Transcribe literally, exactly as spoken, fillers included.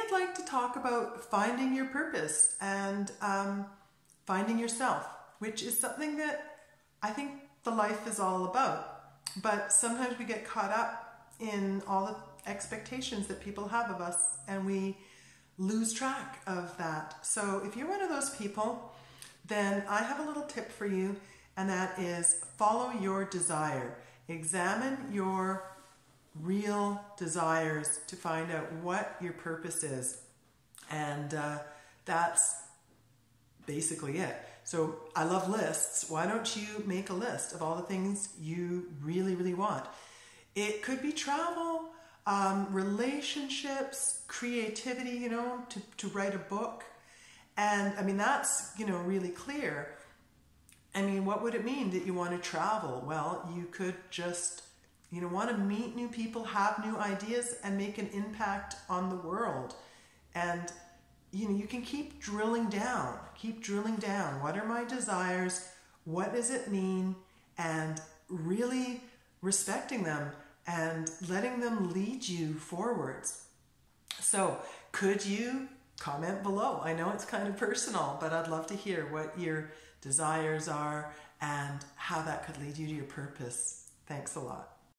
I'd like to talk about finding your purpose and um, finding yourself, which is something that I think the life is all about. But sometimes we get caught up in all the expectations that people have of us and we lose track of that. So if you're one of those people, then I have a little tip for you, and that is follow your desire. Examine your real desires to find out what your purpose is. And uh, that's basically it. So I love lists. Why don't you make a list of all the things you really, really want? It could be travel, um, relationships, creativity, you know, to, to write a book. And I mean, that's, you know, really clear. I mean, what would it mean that you want to travel? Well, you could just, you know, want to meet new people, have new ideas, and make an impact on the world. And, you know, you can keep drilling down, keep drilling down. What are my desires? What does it mean? And really respecting them and letting them lead you forwards. So could you comment below? I know it's kind of personal, but I'd love to hear what your desires are and how that could lead you to your purpose. Thanks a lot.